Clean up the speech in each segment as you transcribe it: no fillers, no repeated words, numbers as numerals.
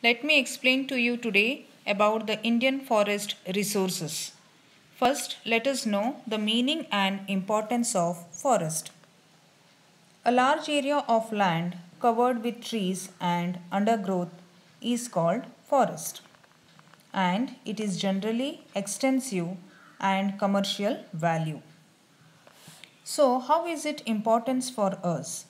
Let me explain to you today about the Indian forest resources. First, let us know the meaning and importance of forest. A large area of land covered with trees and undergrowth is called forest, and it is generally extensive and commercial value. So, how is it important for us?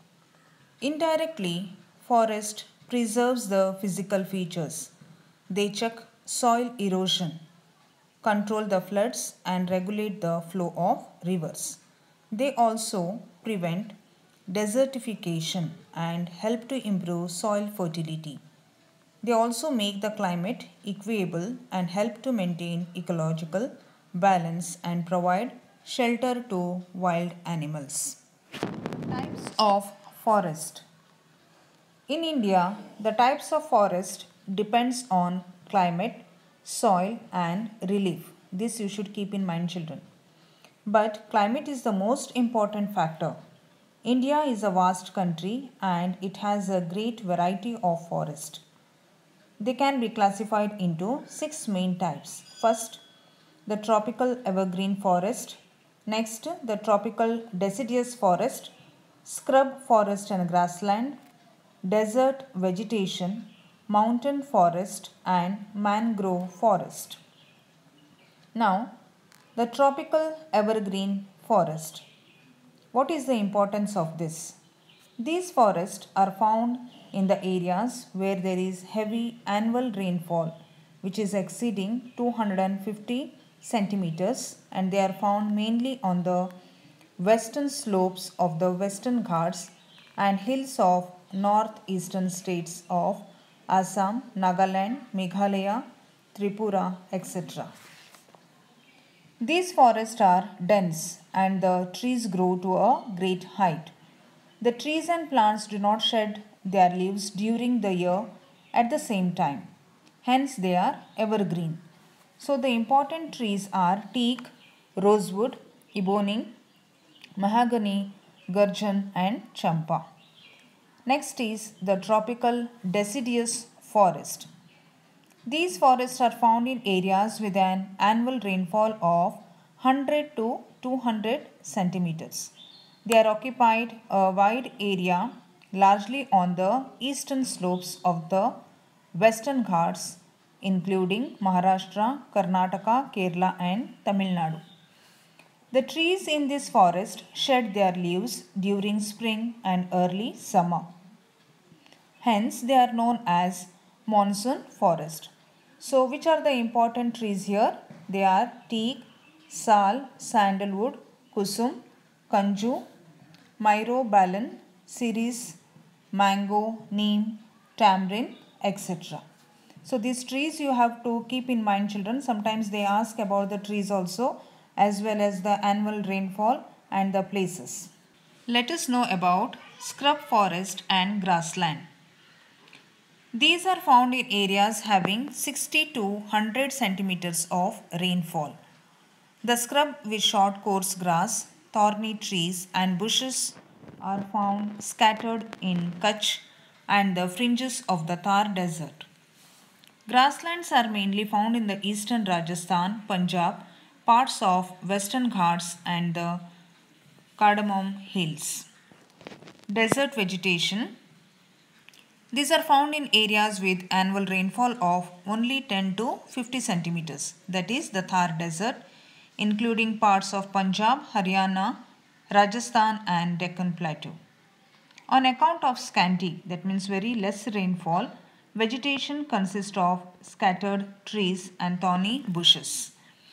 Indirectly, forest preserves the physical features. They check soil erosion, control the floods and regulate the flow of rivers. They also prevent desertification and help to improve soil fertility. They also make the climate equable and help to maintain ecological balance and provide shelter to wild animals. Types of forest. In India, the types of forest depends on climate, soil and relief. This you should keep in mind, children. But climate is the most important factor. India is a vast country and it has a great variety of forest. They can be classified into 6 main types. First, the tropical evergreen forest. Next, the tropical deciduous forest, scrub forest and grassland, desert vegetation, mountain forest and mangrove forest. Now, the tropical evergreen forest. What is the importance of this? These forests are found in the areas where there is heavy annual rainfall which is exceeding 250 centimeters, and they are found mainly on the western slopes of the Western Ghats and hills of northeastern states of Assam, Nagaland, Meghalaya, Tripura, etc. These forests are dense and the trees grow to a great height. The trees and plants do not shed their leaves during the year at the same time. Hence, they are evergreen. So, the important trees are teak, rosewood, ebony, mahogany, gurjan, and champa. Next is the tropical deciduous forest. These forests are found in areas with an annual rainfall of 100 to 200 centimeters. They are occupied a wide area largely on the eastern slopes of the Western Ghats, including Maharashtra, Karnataka, Kerala and Tamil Nadu. The trees in this forest shed their leaves during spring and early summer. Hence, they are known as monsoon forest. So, which are the important trees here? They are teak, sal, sandalwood, kusum, kanju, myrobalan, cerise, mango, neem, tamarind, etc. So, these trees you have to keep in mind, children. Sometimes they ask about the trees also, as well as the annual rainfall and the places. Let us know about scrub forest and grassland. These are found in areas having 60 to 100 centimeters of rainfall. The scrub with short coarse grass, thorny trees and bushes are found scattered in Kutch and the fringes of the Thar desert. Grasslands are mainly found in the eastern Rajasthan, Punjab, parts of Western Ghats and the Cardamom Hills. Desert vegetation. These are found in areas with annual rainfall of only 10 to 50 centimeters, that is the Thar desert, including parts of Punjab, Haryana, Rajasthan and Deccan Plateau. On account of scanty, that means very less rainfall, vegetation consists of scattered trees and thorny bushes.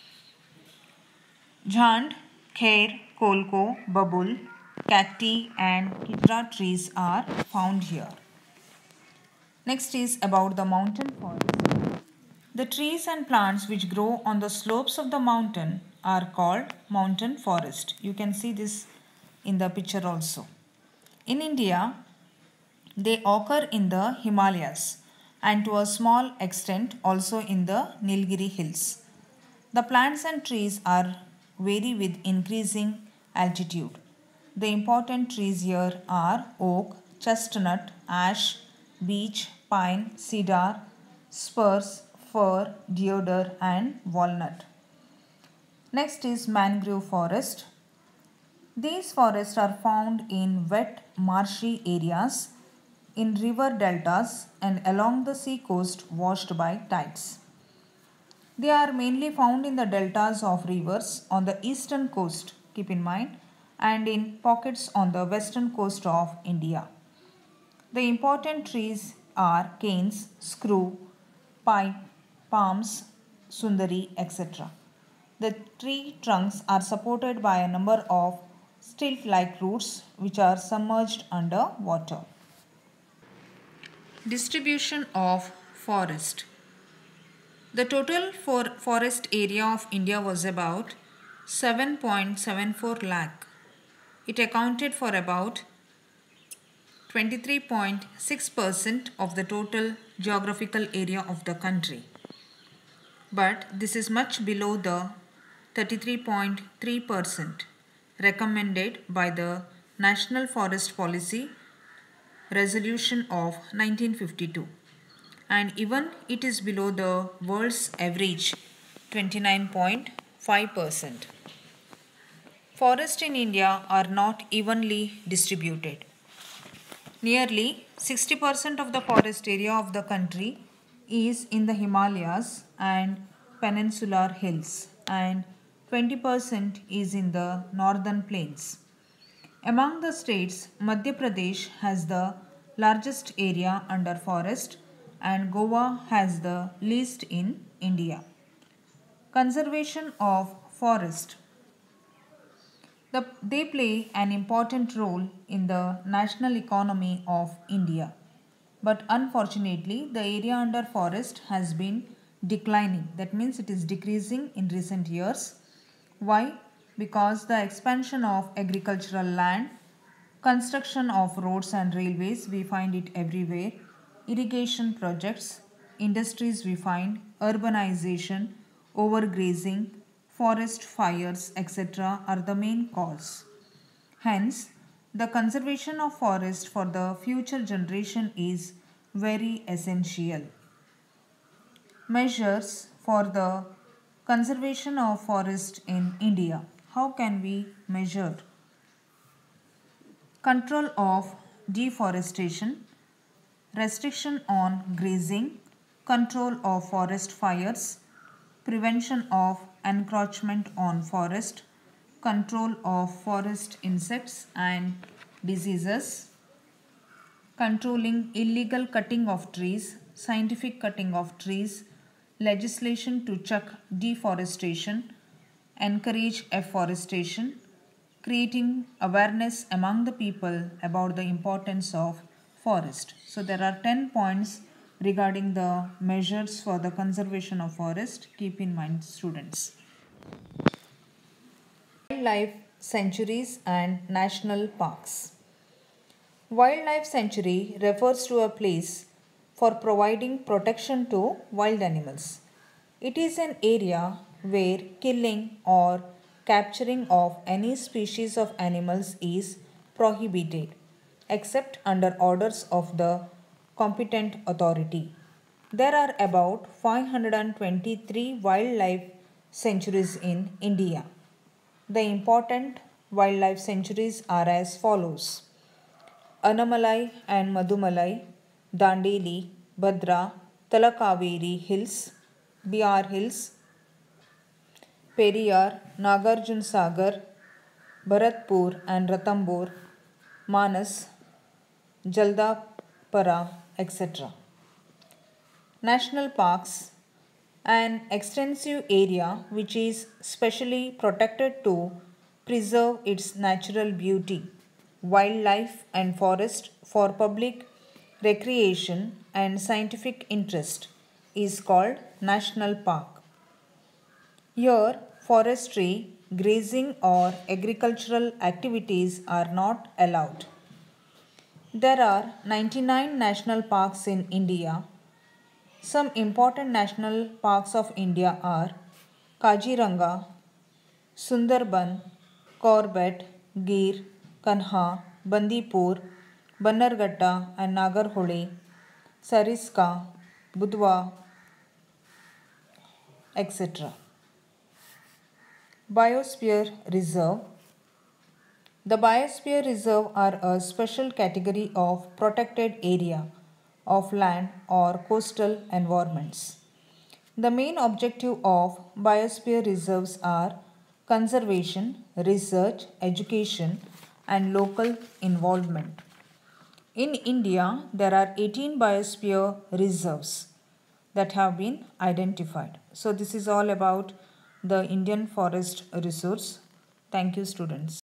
Jhand, khair, kolko, babul, cacti and kidra trees are found here. Next is about the mountain forest. The trees and plants which grow on the slopes of the mountain are called mountain forest. You can see this in the picture also. In India, they occur in the Himalayas and to a small extent also in the Nilgiri hills. The plants and trees are vary with increasing altitude. The important trees here are oak, chestnut, ash, beech, pine, cedar, spruce, fir, deodar and walnut. Next is mangrove forest. These forests are found in wet, marshy areas, in river deltas and along the sea coast washed by tides. They are mainly found in the deltas of rivers on the eastern coast, keep in mind, and in pockets on the western coast of India. The important trees are canes, screw, pine, palms, sundari, etc. The tree trunks are supported by a number of stilt-like roots which are submerged under water. Distribution of forest. The total forest area of India was about 7.74 lakh. It accounted for about 23.6% of the total geographical area of the country. But this is much below the 33.3% recommended by the National Forest Policy Resolution of 1952, and even it is below the world's average 29.5%. Forests in India are not evenly distributed. Nearly 60% of the forest area of the country is in the Himalayas and peninsular hills, and 20% is in the northern plains. Among the states, Madhya Pradesh has the largest area under forest and Goa has the least in India. Conservation of forest. They play an important role in the national economy of India. But unfortunately, the area under forest has been declining. That means it is decreasing in recent years. Why? Because the expansion of agricultural land, construction of roads and railways, we find it everywhere, irrigation projects, industries we find, urbanization, overgrazing, forest fires, etc. are the main cause. Hence, the conservation of forest for the future generation is very essential. Measures for the conservation of forest in India. How can we measure? Control of deforestation, restriction on grazing, control of forest fires, prevention of encroachment on forest, control of forest insects and diseases, controlling illegal cutting of trees, scientific cutting of trees, legislation to check deforestation, encourage afforestation, creating awareness among the people about the importance of forest. So there are 10 points regarding the measures for the conservation of forest. Keep in mind, students. Wildlife sanctuaries and national parks. Wildlife sanctuary refers to a place for providing protection to wild animals. It is an area where killing or capturing of any species of animals is prohibited except under orders of the competent authority. There are about 523 wildlife sanctuaries in India. The important wildlife sanctuaries are as follows: Anamalai and Madumalai, Dandeli, Bhadra, Talakaveri Hills, BR Hills, Periyar, Nagarjun Sagar, Bharatpur and Ratambur, Manas, Jaldapara, etc. National parks, an extensive area which is specially protected to preserve its natural beauty, wildlife and forest for public recreation and scientific interest, is called National Park. Here, forestry, grazing or agricultural activities are not allowed. There are 99 national parks in India. Some important national parks of India are Kaziranga, Sundarban, Corbett, Gir, Kanha, Bandipur, Bannerghatta and Nagarhole, Sariska, Budwa, etc. Biosphere Reserve. The Biosphere Reserve are a special category of protected area of land or coastal environments. The main objective of biosphere reserves are conservation, research, education, and local involvement. In India, there are 18 biosphere reserves that have been identified. So, this is all about the Indian forest resource. Thank you, students.